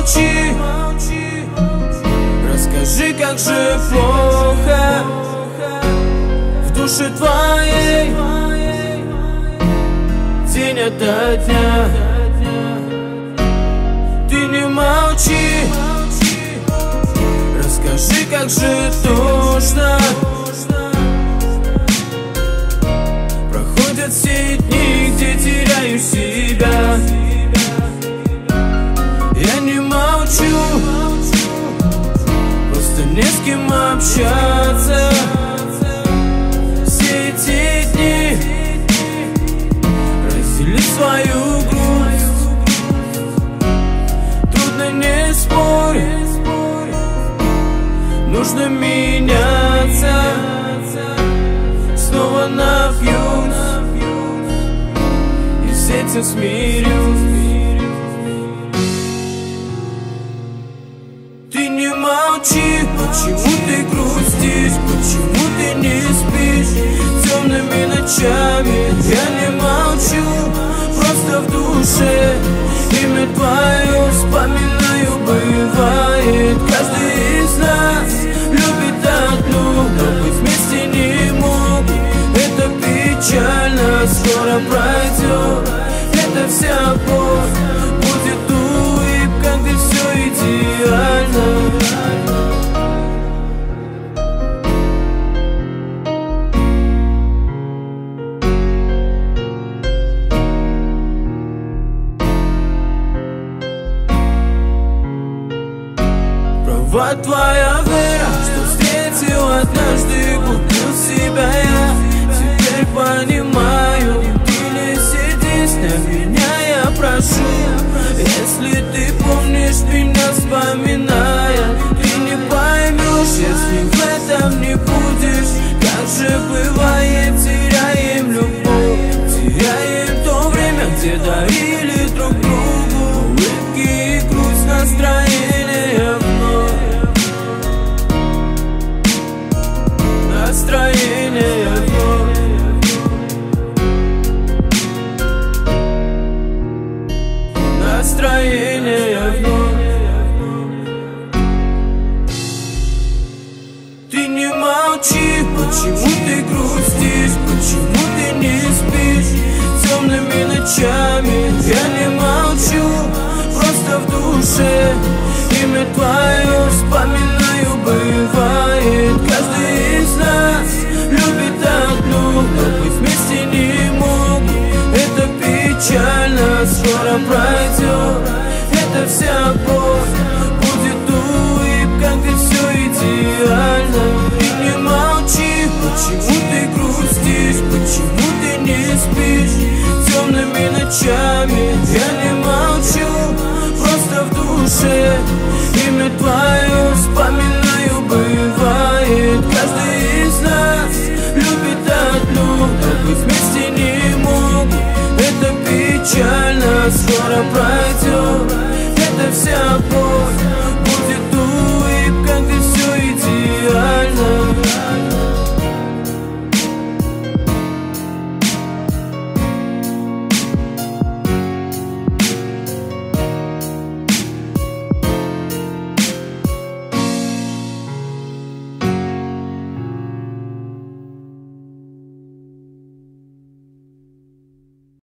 молчи, расскажи, как же плохо в душе твоей день ото дня. Ты не молчи, расскажи, как же тошно проходят все дни, где теряю себя. Я не молчу, просто не с кем общаться. Все эти дни разделить свою грусть трудно, не спорь, нужно меняться. Снова напьюсь и с этим смирюсь. Ты не молчи, почему ты грустишь, почему ты не спишь темными ночами? Я не молчу, просто в душе имя твое вспоминаю. Бывает, каждый из нас любит одну, но быть вместе не могут. Это печально, скоро пройдет эта вся боль. Будет улыбка, где все идеально. Права твоя вера, что встретил однажды, купил себя я. Теперь понимаю, ты не сердись на меня, я прошу. Если ты помнишь меня, вспоминая, ты не поймешь, если в этом не будешь. Как же бывает, теряем любовь, теряем то время, где дарили друг другу улыбки и грусть, настроение вновь. Настроение вновь. Настроение вновь. Ты не молчи, почему ты грустишь, почему ты не спишь темными ночами? Я не молчу, просто в душе имя твое вспоминаю. Бывает, каждый из нас любит одну, но быть вместе не могут. Это печально, скоро пройдет